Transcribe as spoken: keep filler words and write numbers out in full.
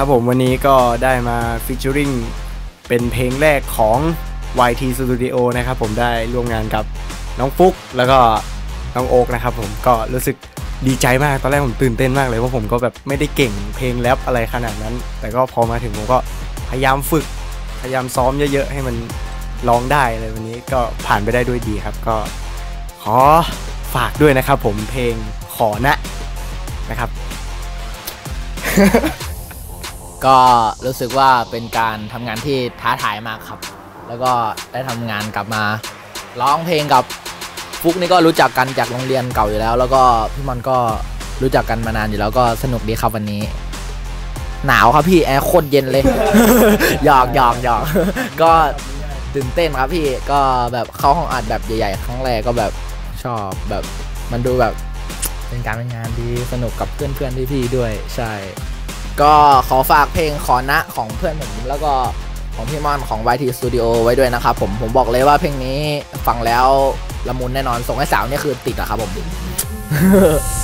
ครับผมวันนี้ก็ได้มาฟีเจอริงเป็นเพลงแรกของ วาย ที Studio นะครับผมได้ร่วมงานกับน้องฟุกแล้วก็น้องโอ๊กนะครับผมก็รู้สึกดีใจมากตอนแรกผมตื่นเต้นมากเลยเพราะผมก็แบบไม่ได้เก่งเพลงแรปอะไรขนาดนั้นแต่ก็พอมาถึงผมก็พยายามฝึกพยายามซ้อมเยอะๆให้มันร้องได้เลยวันนี้ก็ผ่านไปได้ด้วยดีครับก็ขอฝากด้วยนะครับผมเพลงขอนะนะครับก็รู้สึกว่าเป็นการทำงานที่ท้าทายมากครับแล้วก็ได้ทำงานกลับมาร้องเพลงกับฟุกนี่ก็รู้จักกันจากโรงเรียนเก่าอยู่แล้วแล้วก็พี่มอนก็รู้จักกันมานานอยู่แล้วก็สนุกดีครับวันนี้หนาวครับพี่แอร์โคตรเย็นเลย หยอกหยอกหยอกก็ตื่นเต้นครับพี่ก็แบบเข้าห้องอัดแบบใหญ่ๆครั้งแรกก็แบบชอบแบบมันดูแบบเป็นการเป็นงานที่สนุกกับเพื่อนๆพี่ๆด้วยใช่ก็ขอฝากเพลงขอนะของเพื่อนผมแล้วก็ของพี่มอนของ วาย ที Studio ไว้ด้วยนะครับผมผมบอกเลยว่าเพลงนี้ฟังแล้วละมุนแน่นอนส่งให้สาวนี่คือติดอะครับผม